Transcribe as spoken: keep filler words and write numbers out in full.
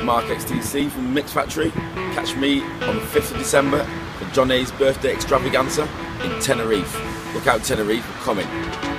MARC X T C from Mix Factory. Catch me on the fifth of December for Jonay's birthday extravaganza in Tenerife. Look out, Tenerife, we're coming.